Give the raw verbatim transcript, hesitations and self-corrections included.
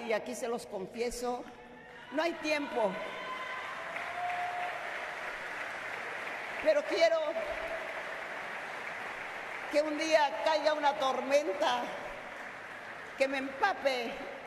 y aquí se los confieso, no hay tiempo. Pero quiero que un día caiga una tormenta que me empape